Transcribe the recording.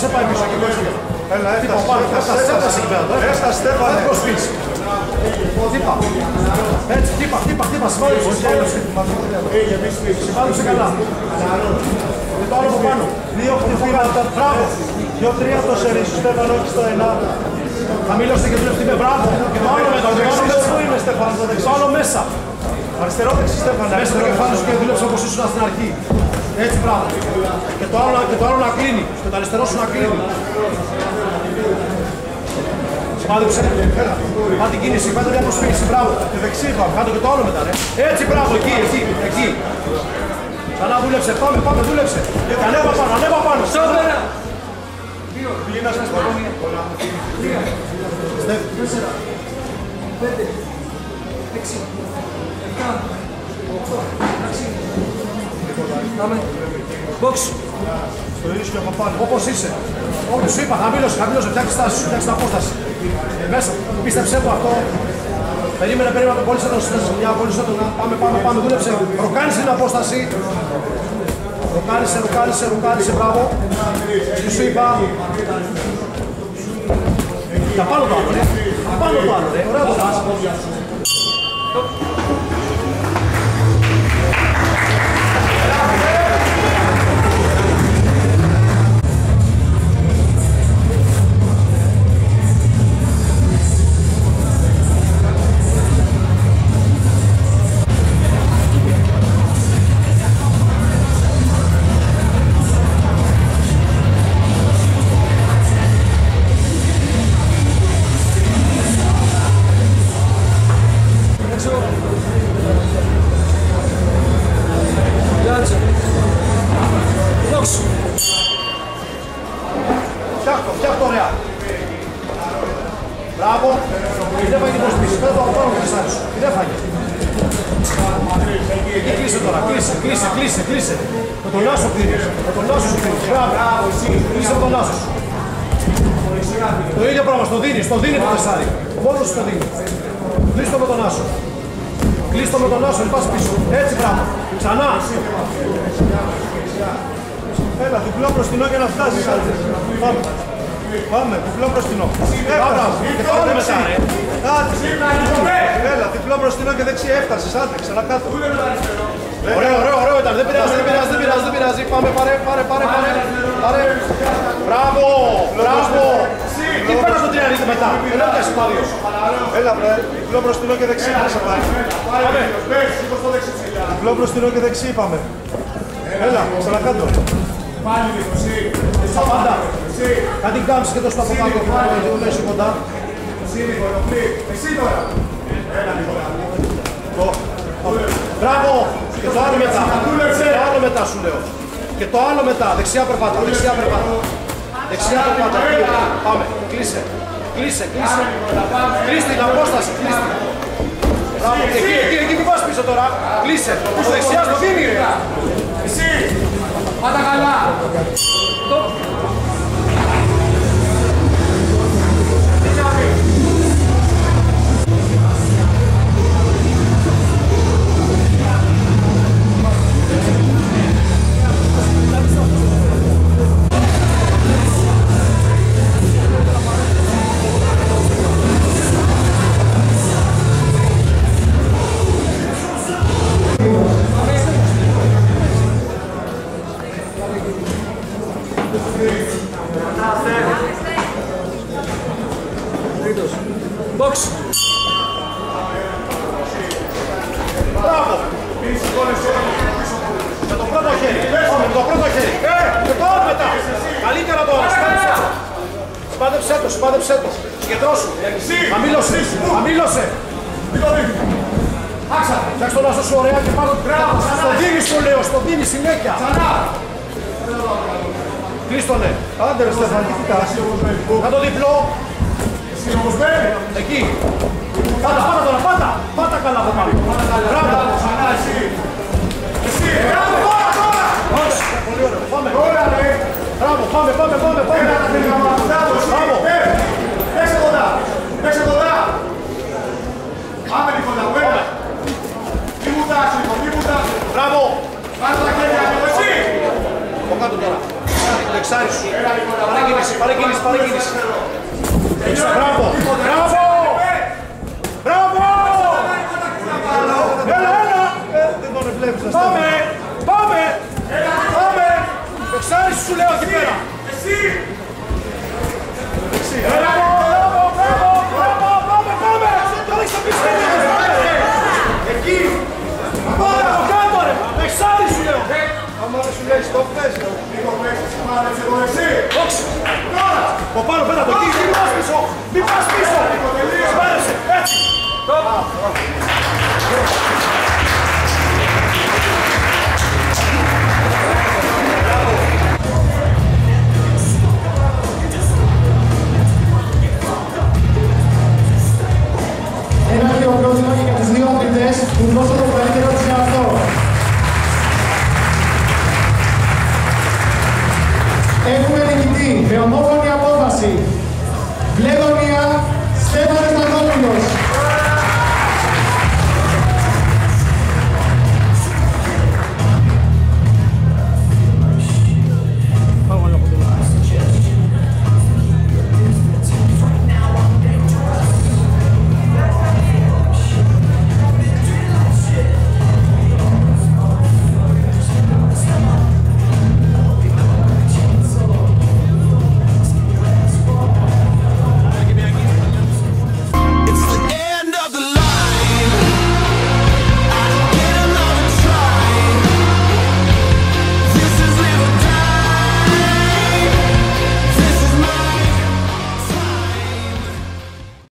σε πάει πίσω εκεί πίσω. Έλα, έφτασε εκεί πέρα. Έφτασε, Στέφανε. Χτύπα. Έτσι, χτύπα, συμβάλλουσε καλά. Και το άλλο από πάνω. 2 χτυπήματα, μπράβο. 2-3 το σερί σου, Στέφανο, όχι στο 1. Χαμήλωσε και δουλεύει με μπράβο. Και το άλλο μέσα, πού είναι, Στέφανο, το άλλο μέσα. Αριστερό δεξί, Στέφανο. Μέσα το κεφάλι σου και δούλεψε όπως ήσουν στην αρχή. Έτσι, μπράβο. Και το άλλο να κλείνει. Και το αριστερό σου να κλείνει. Πάτεψε. Πάτε κίνηση, πάτε μια προσφύγηση, μπράβο. Και δεξί πάμε, κάτω και το άλλο μετά, ρε. Έτσι, μπράβο, εκεί. Ξανά δούλεψε, πάμε, δούλεψε. Και ανέβα πάνω. Σώπερα. Πήγαινα σας πάνω. 4, 5, 6, 7, 8, 9. Πάμε. Box. Στο ίδιο από πάνω. Όπως είσαι. Όπως σου είπα, χαμήλωσε, φτιάξε τάση σου, φτιάξε την απόσταση. Μέσα, πίστεψέ το αυτό. Περίμενε, το κόλλησε το μια κόλλησε το. Πάμε, δούλεψε. Ροκάνισε την απόσταση. Ροκάνισε, μπράβο. Τι σου είπα. Τα πάνω το άλλο, ρε. Ωραία το πας. Φτιάχτω ωραία. Μπράβο. Δεν έφαγε την προσπίση. Πέρα το απάνω και σάρι σου. Δεν έφαγε. Εκεί κλείσε τώρα. Κλείσε. Με τον άσο κλείνεις. Μπράβο. Κλείσε με τον άσο σου. Το ίδιο πράγμα. Στο δίνει το τεσάρι. Μόνος σου το δίνει. Κλείστο με τον άσο. Κλείστο με τον άσο. Πας πίσω. Έτσι μπράβο. Ξανά. Έλα, διπλό μπροστινό για να φτάσεις. Πάμε, διπλό μπροστινό. Και το άλλο μετά, ρε. Έλα, διπλό μπροστινό και δεξί έφτασες. Άντε, ξανακάτω. Ωραίο ήταν. Δεν πειράζει. Πάμε, πάρε. Μπράβο. Τι πέρα στο τριαρίδι μετά. Δεν έπιασε το άδειο. Έλα, βρε. Διπλό μπροστινό και δεξί. Πάμε. Διπλό μπροστινό και δεξί, πάμε. Έλα, ξανακάτω. Πάλι εσύ. Στα πάντα. Κάτι κάμψεις και το στο από κάτω. Δεν είσαι κοντά. Εσύ τώρα. Έλα, Νικόλα. Μπράβο. Και το άλλο μετά σου λέω. Και το άλλο μετά. Δεξιά περπάτα. Πάμε. Κλείσε. Κλείσε την απόσταση. Μπράβο. Εκεί που πας πίσω τώρα. Κλείσε. Στο δεξιά στο δίνει. Εσύ. Πάτα καλά! Box. Μπράβο. Με το πρώτο χέρι. Και το άλλο μετά. Καλύτερα τώρα. Σπάντεψέ το. Συγκεντρώσου. Χαμήλωσε. Φτιάξε τον άσο σου ωραία και πάνω. Στο δίνει σου λέω. Στο δίνει συνέχεια. Κλείστονε. Άντε ρε Στέφαν, τι κοιτάς. Κάτω διπλό. Εκεί. Πάτα τώρα, πάτα καλά από πάνω. Μπράβο. Εσύ. Μπράβο, τώρα. Πολύ ωραίο. Πάμε. Μπράβο, πάμε. Μπράβο. Παίξε κοντά. Πάμε Νικόλα, βέβαια. Τι μου τάξει, Μπράβο. Πάρε τα χέρια, εσύ. Από κάτω τώρα. εξάρι σου. Πάρε κίνηση. Μπράβο! Έλα! Δεν τον βλέπεις να στέλνει. Πάμε! Εξάρι σου λέω εκεί πέρα. Εσύ! Πάμε! Τώρα έχεις τα πίσω. Εκεί! Πάμε από κάτω ρε! Εξάρι σου λέω! Άμα δεν σου λέει stop πες. Λίγο παίξεις, μάνεψε το εσύ. Όχι! Από πάνω πέρα το εκεί! Μην πας πίσω! Σπάρεσε! Έτσι! Ένα λίγο πρόβλημα και για τους δύο αθλητές που δώσαν